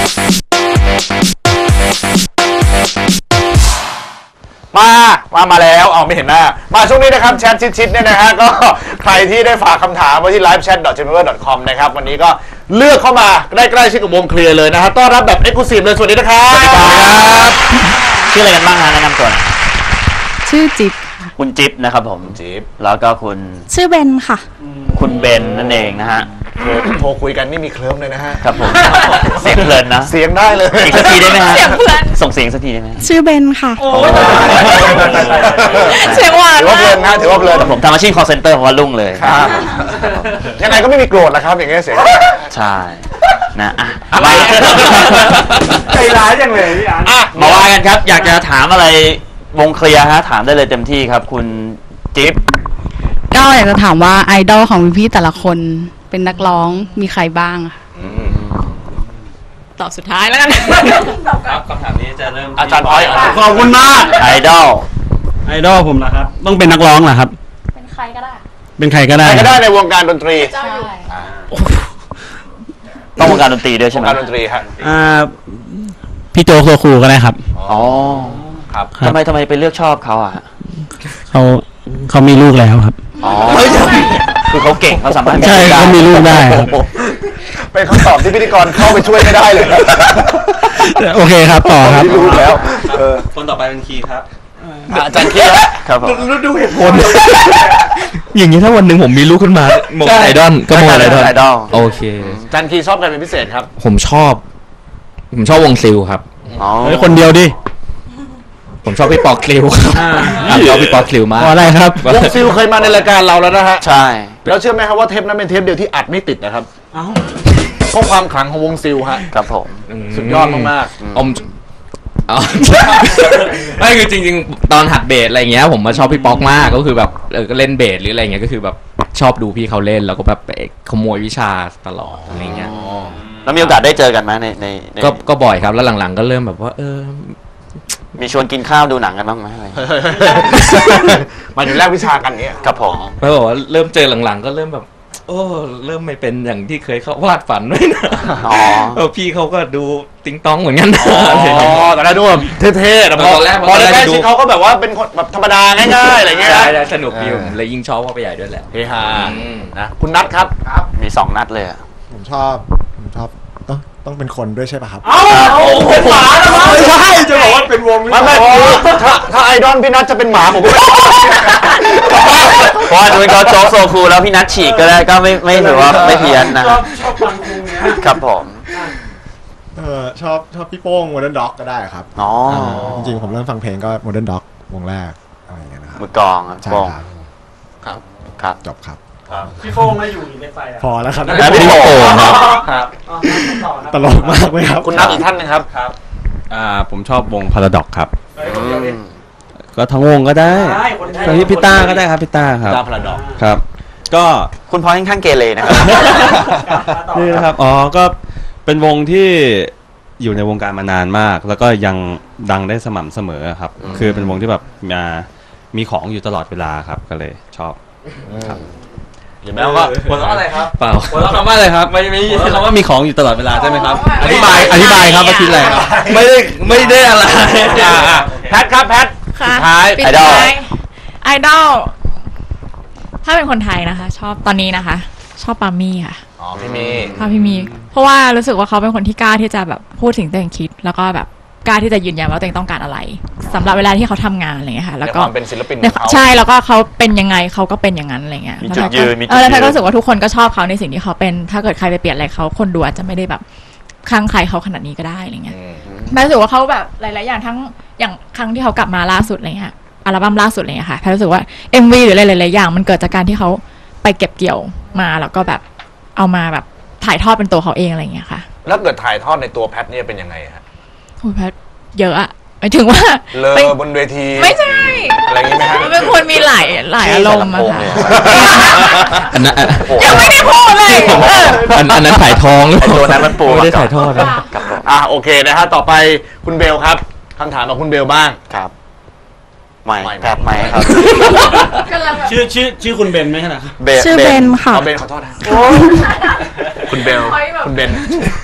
มาแล้วเอาไม่เห็นหน้ามาช่วงนี้นะครับแชทชิดๆเนี่ยนะฮะก็ใครที่ได้ฝากคำถามไว้ที่ livechat.gmail.com นะครับวันนี้ก็เลือกเข้ามาใกล้ชิดกับวงเคลียร์เลยนะฮะต้อนรับแบบ Exclusive เลยสวัสดีนะครับสวัสดีครับชื่ออะไรกันบ้างฮะแนะนำตัวชื่อจิ๊บคุณจิ๊บนะครับผมจิ๊บแล้วก็คุณชื่อเบนค่ะคุณเบนนั่นเองนะฮะโทรคุยกันนี่มีเคลิ้มเลยนะฮะครับผมเสียงเพลินนะเสียงได้เลยอีกสักทีได้ไหมฮะเสียงเพลินส่งเสียงสักทีได้ไหมชื่อเบนค่ะเสียงหวานถือว่าเพลินนะถือว่าเพลินผมทำอาชีพ call center เพราะว่ารุ่งเลยครับยังไงก็ไม่มีโกรธนะครับอย่างเงี้ยเสียงใช่นะอะไรใจร้ายจังเลยพี่อันมาว่ากันครับอยากจะถามอะไรวงเคลียร์ฮะถามได้เลยเต็มที่ครับคุณจิ๊บก็อยากจะถามว่าไอดอลของพี่แต่ละคนเป็นนักร้องมีใครบ้างตอบสุดท้ายแล้วกันครับคำถามนี้จะเริ่มอาจารย์อ้อยขอบคุณมากไอดอลผมนะครับต้องเป็นนักร้องเหรอครับเป็นใครก็ได้เป็นใครก็ได้ในวงการดนตรีต้องวงการดนตรีด้วยใช่ไหมวงการดนตรีครับพี่โจ๊กโซคูก็ได้ครับอ๋อครับทำไมไปเลือกชอบเขาอ่ะเขามีลูกแล้วครับอ๋อคือเขาเก่งเขาสามารถใช่เขามีลูกได้ครับเป็นคำตอบที่พิธีกรเข้าไปช่วยไม่ได้เลยโอเคครับต่อครับรู้แล้วคนต่อไปเป็นคีครับอาจารย์คีครับดูเหตุผลอย่างนี้ถ้าวันหนึ่งผมมีลูกขึ้นมาโมไอดอลก็โมไอดอลโอเคอาจารย์คีชอบใครเป็นพิเศษครับผมชอบวงซิลครับคนเดียวดิผมชอบพี่ปอกคลิวครับชอบพี่ปอกคลิวมากอะไรครับวงซิลเคยมาในรายการเราแล้วนะฮะใช่แล้วเชื่อไหมครับว่าเทปนั้นเป็นเทปเดียวที่อัดไม่ติดนะครับเพราะความขลังของวงซิลฮะครับผมสุดยอดมากๆไม่คือจริงๆตอนหัดเบสอะไรเงี้ยผมมาชอบพี่ป๊อกมากก็คือแบบก็เล่นเบสหรืออะไรเงี้ยก็คือแบบชอบดูพี่เขาเล่นแล้วก็แบบไปขโมยวิชาตลอดอะไรเงี้ยแล้วมีโอกาสได้เจอกันไหมในก็บ่อยครับแล้วหลังๆก็เริ่มแบบว่ามีชวนกินข้าวดูหนังกันบ้างไหมอะไรมาถึงแรกวิชากันเนี่ยครับผมไม่บอกว่าเริ่มเจอหลังๆก็เริ่มแบบเริ่มไม่เป็นอย่างที่เคยเขาวาดฝันไว้นะพี่เขาก็ดูติ๊งต้องเหมือนกันแต่ละดูแบบเท่ๆแต่พอแรกชิดเขาก็แบบว่าเป็นคนแบบธรรมดาง่ายๆอะไรเงี้ยได้สนุกดีผมเลยยิ่งชอบว่าไปใหญ่ด้วยแหละเฮฮานะคุณนัทครับมี2นัดเลยผมชอบต้องเป็นคนด้วยใช่ป่ะครับเป็นหมาไม่ใช่จะบอกว่าเป็นวงไม่ถ้าไอดอลพี่นัทจะเป็นหมาผมก็ไม่เพราะว่าเป็นเขาโจ๊กโซคูแล้วพี่นัทฉีกก็ได้ก็ไม่ถือว่าไม่เพี้ยนนะชอบฟังวงเนี้ยครับผมชอบพี่โป้ง Modern Dog ก็ได้ครับจริงๆผมเริ่มฟังเพลงก็ Modern Dog วงแรกอะไรอย่างเงี้ยนะครับมือกลองใช่ครับจบครับพี่โป้งไม่อยู่ในไฟพอแล้วครับพี่โป้งครับตลกมากเลยครับคุณนัทอีกท่านนึงครับผมชอบวง Paradox ครับก็ทั้งวงก็ได้พี่ต้าก็ได้ครับพี่ต้าครับ Paradox ครับก็คุณพอค่อนข้างเกเรนะครับนี่นะครับก็เป็นวงที่อยู่ในวงการมานานมากแล้วก็ยังดังได้สม่ำเสมอครับคือเป็นวงที่แบบมีของอยู่ตลอดเวลาครับก็เลยชอบครับเห็นไหมว่าหัวเราะอะไรครับเปล่าหัวเราะคำว่าอะไรครับไม่คำว่ามีของอยู่ตลอดเวลาใช่ไหมครับอธิบายครับว่าคิดอะไรครับไม่ได้อะไรแพทครับแพทท้ายไอดอลถ้าเป็นคนไทยนะคะชอบตอนนี้นะคะชอบปามี่ค่ะพี่มีเพราะว่ารู้สึกว่าเขาเป็นคนที่กล้าที่จะแบบพูดถึงตัวเองคิดแล้วก็แบบกล้าที่จะยืนยันว่าตัวเองต้องการอะไรสำหรับเวลาที่เขาทำงานอะไรเงี้ยค่ะแล้วก็เป็นศิลปินใช่แล้วก็เขาเป็นยังไงเขาก็เป็นอย่างนั้นอะไรเงี้ยมีจุดยืนแล้วถ้ารู้สึกว่าทุกคนก็ชอบเขาในสิ่งที่เขาเป็นถ้าเกิดใครไปเปลี่ยนอะไรเขาคนดูอาจจะไม่ได้แบบคลั่งใครเขาขนาดนี้ก็ได้อะไรเงี้ยรู้สึกว่าเขาแบบหลายๆอย่างทั้งอย่างครั้งที่เขากลับมาล่าสุดอะไรเงี้ยอัลบั้มล่าสุดอะไรเงี้ยค่ะรู้สึกว่า MV หรือหลายๆอย่างมันเกิดจากการที่เขาไปเก็บเกี่ยวมาแล้วก็แบบเอามาแบบถ่ายทอดเป็นตัวเขาเองอะไรเงี้ยค่ะแล้วเกิดถ่ายทอดในตัวแพทเนี่ยเป็นยังไงฮะโอ้แพทเยอะอะหมายถึงว่าบนเวทีไม่ใช่อะไรอย่างงี้ไหมฮะเป็นคนมีหลายอารมณ์อะค่ะยังไม่ได้พูดเลยอันนั้นถ่ายทองหรือตัวนั้นมันปูไม่ได้ถ่ายทอดนะโอเคนะฮะต่อไปคุณเบลครับคำถามของคุณเบลบ้างครับไม่ครับชื่อคุณเบนไหมครับชื่อเบนค่ะเบนขอโทษนะคุณเบน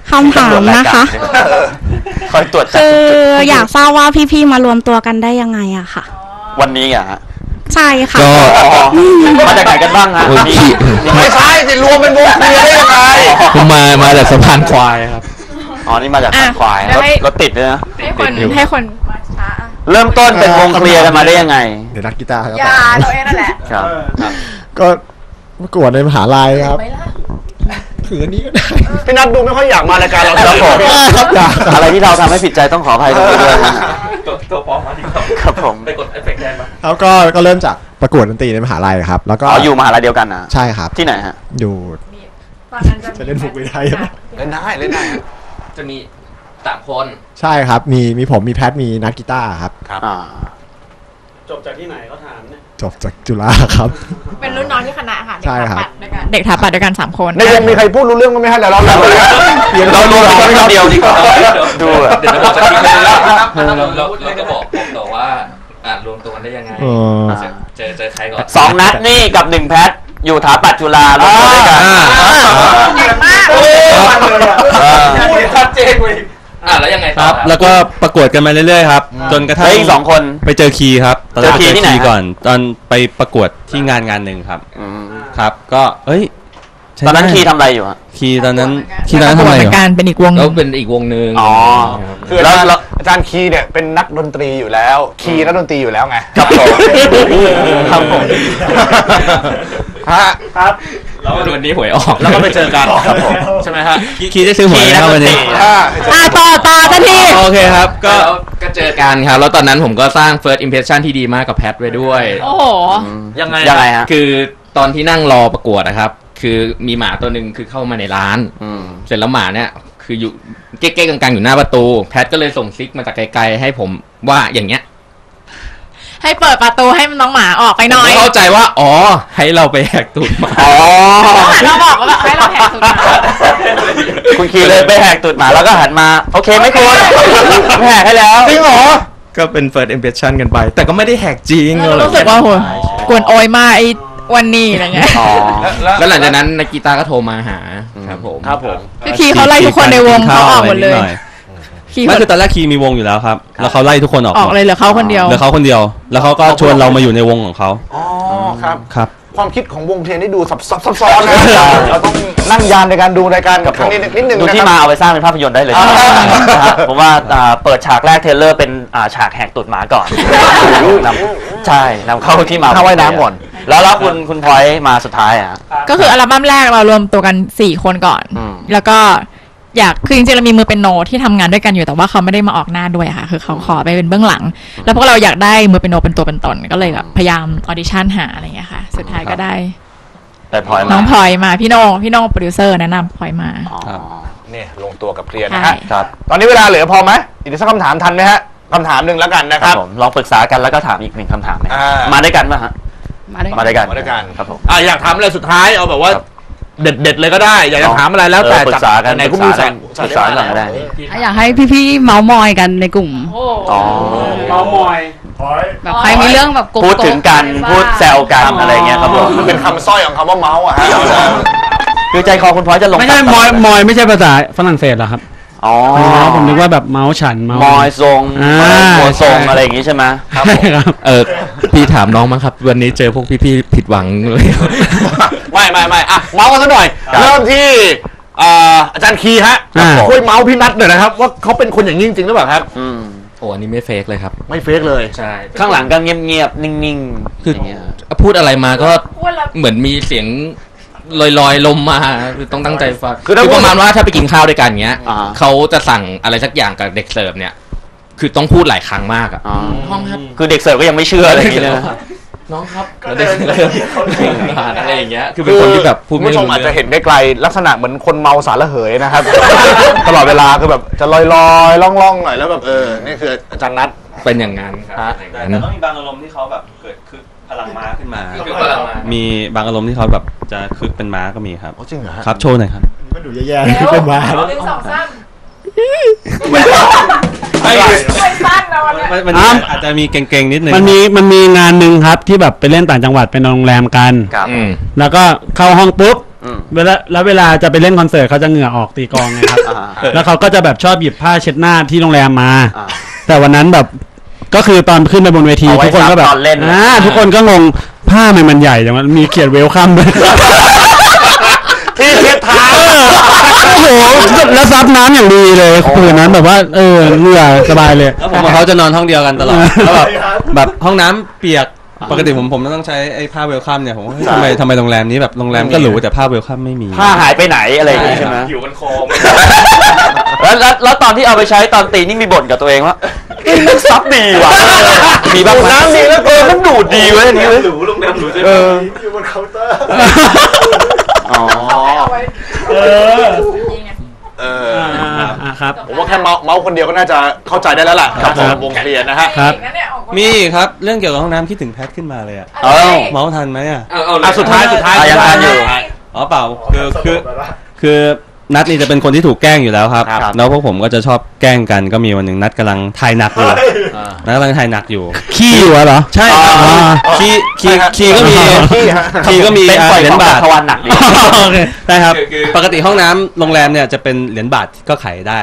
คำถามนะคะคอยตรวจจับคืออยากทราบว่าพี่ๆมารวมตัวกันได้ยังไงอะค่ะวันนี้อ่ะฮะใช่ค่ะมาจากไหนกันบ้างฮะวันนี้ไม่ใช่สิรวมเป็นวงเคลียร์ได้ยังไงผมมาจากสะพานควายครับอ๋อนี่มาจากทางควายรถติดเลยนะให้คนมาช้าเริ่มต้นเป็นวงเคลียร์กันมาได้ยังไงเดี๋ยวนักกีตาร์ครับอย่าตัวเองนั่นแหละครับก็ประกวดในมหาลัยครับถืออันนี้ก็ได้พี่นัทดูไม่ค่อยอยากมารายการเราครับผมครับอยากอะไรที่เราทำให้ผิดใจต้องขออภัยตรงนี้ด้วยนะตัวปลอมมาดีครับครับผมไปกดเอฟเฟกต์แทนมาแล้วก็เริ่มจากประกวดดนตรีในมหาลัยครับ แล้วก็อ๋ออยู่มหาลัยเดียวกันนะใช่ครับที่ไหนฮะอยู่ตอนนั้นจะเล่นฟุกไม่ได้ครับเล่นได้เล่นได้ครับจะมี3 คนใช่ครับมีผมมีแพทมีนักกีตาร์ครับอ่าจบจากที่ไหนก็ถามเนี่ยจบจากจุฬาครับเป็นรุ่นน้องที่คณะค่ะใช่ครับเด็กถาปัดด้วยกัน3 คนในวงมีใครพูดรู้เรื่องบ้างไหมฮะเดี๋ยวเราเราดูเราไม่เดียวดีกว่าดูอะเดี๋ยวจะบอกสักทีนึงนะครับเราก็บอกต่อว่ารวมตัวกันได้ยังไง เจอใครก่อน 2 นัดนี่กับ1แพทอยู่ถาปัดจุฬารวมตัวด้วยกันเก่งมากพูดชัดเจนเลยแล้วยังไงคต่อรับ แล้วก็ประกวดกันมาเรื่อยๆครับ จนกระทั่งเฮ้ยอีก2 คนไปเจอคีย์ครับตอนแรกเจอคีย์ที่ไหนฮะก่อน ตอนไปประกวดที่งานหนึ่งครับ ครับ ก็เอ้ยใช้ตอนนั้นได้คีย์ทำอะไรอยู่ฮะคีย์ตอนนั้นทำอะไรเหมือยู่อนกันเป็นอีกวงหแล้นึ่วงเป็นอีกวงหนึ่งอ๋อคืออาจารย์คีเนี่ยเป็นนักดนตรีอยู่แล้ว คีนักดนตรีอยู่แล้วไงครับผมครับผมฮะครับแล้ววันนี้หวยออกแล้วก็ไปเจอกันครับผมใช่ไหมฮะคีย์ได้ซื้อหวยนะครับวันนี้ต่อกันทีโอเคครับก็เจอกันครับ แล้วตอนนั้นผมก็สร้าง first impression ที่ดีมากกับแพทไว้ด้วยโอ้โหยังไงยังไงฮะคือตอนที่นั่งรอประกวดนะครับ คือมีหมาตัวหนึ่งคือเข้ามาในร้าน เสร็จแล้วหมาเนี่ยคืออยู่เก๊กๆกังๆอยู่หน้าประตู แพทก็เลยส่งซิกมาจากไกลๆให้ผมว่าอย่างเงี้ยให้เปิดประตูให้น้องหมาออกไปหน่อยผมเข้าใจว่าอ๋อให้เราไปแหกตูดหมาอ๋อหันมาบอกว่าแบบให้เราแหกสุดหมาคุณคีย์เลยไปแหกตูดหมาแล้วก็หันมา โอเคไหม่คุณไม่แหกให้แล้วจริงเหรอก็เป็น first impression กันไป แต่ก็ไม่ได้แหกจริงรู้สึกว่าโหกวนโอยมาไอ้วันนี้อะไรเงี้ยอ๋อแล้วหลังจากนั้นนักกีตาร์ก็โทรมาหาครับผมครับผมคือคีย์เขาไล่ทุกคนในวงเขาออกหมดเลย คีย์ไม่คือตอนแรกคีย์มีวงอยู่แล้วครับ แล้วเขาไล่ทุกคนออกออกเลยเหลือเขาคนเดียวเหลือเขาคนเดียว แล้วเขาก็ชวนเรามาอยู่ในวงของเขาอ๋อครับครับความคิดของวงเพลงนี่ดูซับซ้อนนะเราต้องนั่งยานในการดูรายการครั้งนี้นิดนึงดูนะที่คมารับเอาไปสร้างเป็นภาพยนตร์ได้เลยนะครับผมว่าเปิดฉากแรกเทรลเลอร์เป็นฉากแหกตูดหมาก่อนใช่นำเข้าที่มาเข้าว่ายน้ำก่อนแล้วคุณพลอยมาสุดท้ายอ่ะก็คืออัลบั้มแรกเรารวมตัวกัน4 คนก่อน แล้วก็คือจริงๆเรามีมือเป็นโนที่ทำงานด้วยกันอยู่แต่ว่าเขาไม่ได้มาออกหน้าด้วยค่ะ คือเขาขอไปเป็นเบื้องหลัง แล้วพวกเราอยากได้มือเป็นโนเป็นตัวเป็นตนก็เลยแบบพยายามออดิชั่นหาอะไรอย่างเงี้ยค่ะ สุดท้ายก็ได้แต่พลอยมาน้องพลอยมาพี่โน่โปรดิวเซอร์แนะนำพลอยมาครับนี่ลงตัวกับเคลียร์นะใช่ฮะครับตอนนี้เวลาเหลือพอไหมอีกสักคำถามทันไหมฮะคำถามหนึ่งแล้วกันนะคครัรับบ ผมลองปรึกษากันแล้วก็ถามอีก1คำถามไหมมามาด้วยกันป่ะฮะมาด้วยกันมาด้วยกันครับผมอยากถามอะไรสุดท้ายเอาแบบว่าเด็ดเลยก็ได้ อยากจะถามอะไรแล้วแต่ปรึกษากันไหนคุณมีสอนปรึกษากันก็ได้อยากให้พี่ๆเมาส์มอยกันในกลุ่มอ๋อแบบใครมีเรื่องแบบโกพูดถึงกันพูดแซวกันอะไรเงี้ยครับผมมันเป็นคำสร้อยของคำว่าเมาส์อะฮะคือใจคอคุณพลอยจะลงไม่ใช่มอยไม่ใช่ภาษาฝรั่งเศสเหรอครับอ๋อผมนึกว่าแบบเมาส์ฉันเมาส์มอยทรงาโมทรงอะไรอย่างงี้ใช่ไหมครับผมครับพี่ถามน้องมั้งครับ วันนี้เจอพวกพี่ๆผิดหวังเลยไม่อ่ะเมาส์กันสักหน่อย เริ่มที่อาจารย์คีฮะอ่าช่วยเมาส์พี่นัทหน่อยนะครับว่าเขาเป็นคนอย่างนี้จริงหรือเปล่าครับโอ้อันนี้ไม่เฟกเลยครับไม่เฟกเลยใช่ข้างหลังก็เงียบๆนิ่งๆคืออย่างเงี้ยพูดอะไรมาก็เหมือนมีเสียงลอยๆลมมาคือต้องตั้งใจฟังคือถ้าประมาณว่าถ้าไปกินข้าวด้วยกันเงี้ยอ่าเขาจะสั่งอะไรสักอย่างกับเด็กเสิร์ฟเนี่ย คือต้องพูดหลายครั้งมากอะอ๋อห้องครับคือเด็กเสิร์ฟก็ยังไม่เชื่ออะไรอย่างงี้เลยนะน้องครับแล้วเด็กเสิร์ฟอะไรอย่างเงี้ยคือเป็นคนที่แบบพูดคุณไม่ผู้ชรู้มอาจจะเรื่องเห็นไกลๆลักษณะเหมือนคนเมาสารระเหยนะครับ ตลอดเวลาคือแบบจะลอยล่องๆหน่อยแล้วแบบนี่คืออาจารย์นัทเป็นอย่างนั้นครับแต่ต้องมีบางอารมณ์ที่เขาแบบเกิดคึกพลังม้าขึ้นมาคือพลังมามีบางอารมณ์ที่เขาแบบจะคึกเป็นม้าก็มีครับจริงเหรอฮะครับโชว์หน่อยครับก็ดูแย่ๆที่เป็นมาสั้นนะวันนี้มันอาจจะมีเก่งๆนิดนึงมันมีงานหนึ่งครับที่แบบไปเล่นต่างจังหวัดไปนอนโรงแรมกันครับอืมแล้วก็เข้าห้องปุ๊บเวลาจะไปเล่นคอนเสิร์ตเขาจะเหงื่อออกตีกลองไงครับแล้วเขาก็จะแบบชอบหยิบผ้าเช็ดหน้าที่โรงแรมมาแต่วันนั้นแบบก็คือตอนขึ้นไปบนเวทีทุกคนก็แบบทุกคนก็งงผ้ามันใหญ่อย่างมันมีเขียนเวลคัมด้วยที่เช็ดเท้าโอ้โหแล้วซับน้ำอย่างดีเลยคืนนั้นแบบว่าเหงื่อสบายเลยแล้วผมกับเขาจะนอนห้องเดียวกันตลอดแล้วแบบห้องน้ำเปียกปกติผมต้องใช้ไอ้ผ้าเวลคัมเนี่ยผมว่าทำไมโรงแรมนี้แบบโรงแรมก็หรูแต่ผ้าเวลคัมไม่มีผ้าหายไปไหนอะไรอย่างงี้ใช่ไหมอยู่กันคอแล้วตอนที่เอาไปใช้ตอนตีนี่มีบ่นกับตัวเองว่ามันซับดีว่ะมีบ้างน้ำดีแล้วมันดูดดีเว้ยนี่เว้ยหรูโรงแรมหรูอยู่บนเคาน์เตอร์ครับผมว่าแค่เมาส์คนเดียวก็น่าจะเข้าใจได้แล้วล่ะครับวงเคลียร์นะฮะมีครับเรื่องเกี่ยวกับห้องน้ำคิดถึงแพทขึ้นมาเลยเมาส์ทันไหมสุดท้ายยังทันอยู่เปล่าคือนัดนี่จะเป็นคนที่ถูกแกล้งอยู่แล้วครับแล้วพวกผมก็จะชอบแกล้งกันก็มีวันหนึ่งนัดกำลังถ่ายหนักอยู่ขี้อยู่เหรอใช่ขี้ก็มีเหรียญบาททวันหนักดีใช่ครับปกติห้องน้ำโรงแรมเนี่ยจะเป็นเหรียญบาทก็ขายได้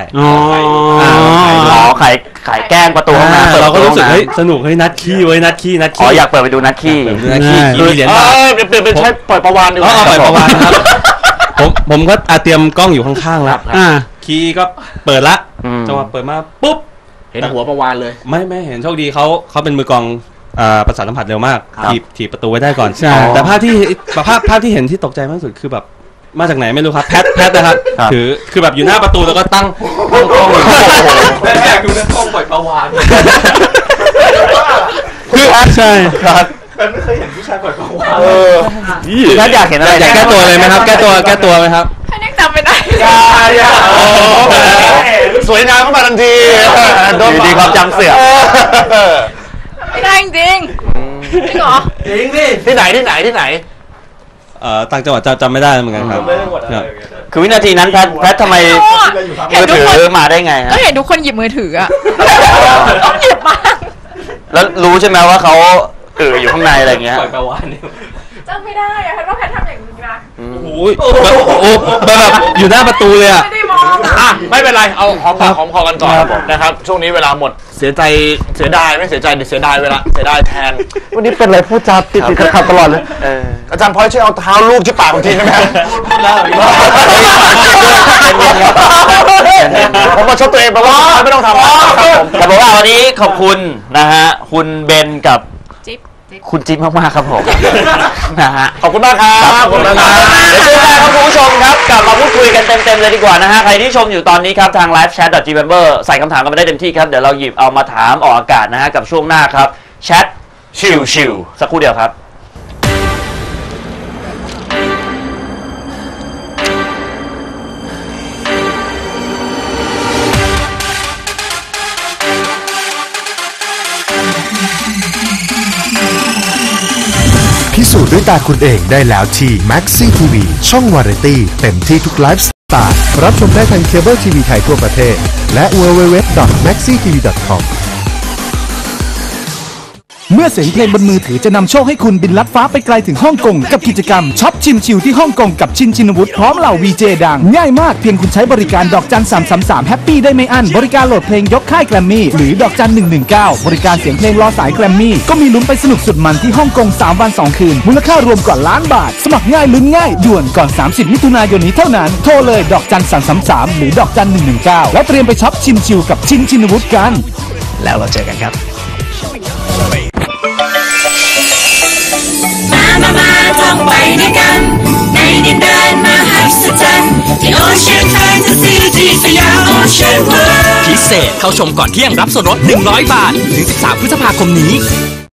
ขายแกล้งประตูห้องน้ำเราก็รู้สึกเฮ้ยสนุกเฮ้ยนัดขี้อยากเปิดไปดูนัดขี้มีเหรียญบาทเป็นใช้ปล่อยประวานดีกว่าปล่อยประวานครับผมก็เตรียมกล้องอยู่ข้างๆแล้วคีย์ก็เปิดละจังหวะเปิดมาปุ๊บเห็นหัวประวานเลยไม่เห็นโชคดีเขาเป็นมือกลองประสาทสัมผัสเร็วมากถีบประตูไว้ได้ก่อนแต่ภาพที่เห็นที่ตกใจมากที่สุดคือแบบมาจากไหนไม่รู้ครับแพทนะครับคือแบบอยู่หน้าประตูแล้วก็ตั้งกล้องแล้วอยากดูนักกล้องปล่อยประวานคือใช่ครับแต่ไม่เคยเห็นผู้ชายปล่อยประวานถ้าอยากเห็นอะไรอยากแก้ตัวเลยไหมครับแก้ตัวไหมครับให้นึกจำไม่ได้สวยงามเข้ามาทันทีดีความจำเสื่อมไม่ได้จริงจริงเหรอจริงดิที่ไหนต่างจังหวัดจำไม่ได้เหมือนกันครับคือวินาทีนั้นแพททำไมมือถือมาได้ไงก็เห็นทุกคนหยิบมือถืออะต้องหยิบมาแล้วรู้ใช่ไหมว่าเขาอยู่ข้างในอะไรเงี้ยจำไม่ได้อะแพทว่าแพททำอย่างนี้นะโอ้ยแบบอยู่หน้าประตูเลยอะไม่ได้มองอะไม่เป็นไรเอาหอมคอกันก่อนนะครับช่วงนี้เวลาหมดเสียดายไม่เสียใจเสียดายเวลาเสียดายแทนวันนี้เป็นอะไรพูดจาติดขัดตลอดเลยอาจารย์พลอยช่วยเอาเท้าลูกที่ปากผมทีได้ไหมผมมาชดตัวเองไปว่าไม่ต้องทำแต่บอกว่าวันนี้ขอบคุณนะฮะคุณเบนกับคุณจิ๊บมากๆครับผมนะฮะขอบคุณมากครับขอบคุณมากเดี๋ยวช่วงแรกครับคุณผู้ชมครับกลับมาพูดคุยกันเต็มๆเลยดีกว่านะฮะใครที่ชมอยู่ตอนนี้ครับทาง livechat.gmember ใส่คำถามกันมาได้เต็มที่ครับเดี๋ยวเราหยิบเอามาถามออกอากาศนะฮะกับช่วงหน้าครับแชทชิวๆสักครู่เดียวครับพิสูจน์ด้วยตาคุณเองได้แล้วที่ Maxi TV ช่องวาไรตี้เต็มที่ทุกไลฟ์สไตล์รับชมได้ทางเคเบิลทีวีไทยทั่วประเทศและ www.maxitv.com เมื่อเสียงเพลงบนมือถือจะนำโชคให้คุณบินลัดฟ้าไปไกลถึงฮ่องกงกับกิจกรรมช็อปชิมชิลที่ฮ่องกงกับชินวุฒิพร้อมเหล่า VJ ดังง่ายมากเพียงคุณใช้บริการดอกจัน333แฮปปี้ได้ไม่อั้นบริการโหลดเพลงยกค่ายแกรมมี่หรือดอกจัน119บริการเสียงเพลงรอสายแกรมมี่ก็มีลุ้นไปสนุกสุดมันที่ฮ่องกง3วัน2คืนมูลค่ารวมกว่าล้านบาทสมัครง่ายลุ้นง่ายด่วนก่อน30มิถุนายนนี้เท่านั้นโทรเลยดอกจัน333หรือดอกจัน119แล้วเตรียมไปช็อปชิมชิลกับชินวุฒิกันแล้วเราเจอกันครับมาท่องไปด้วยกันในดินแดนมหัศจรรย์ที่โอเชียนแฟนตาซีที่สยามโอเชียนเวิลด์พิเศษเข้าชมก่อนเที่ยงรับส่วนลด100 บาทถึง13 พฤษภาคมนี้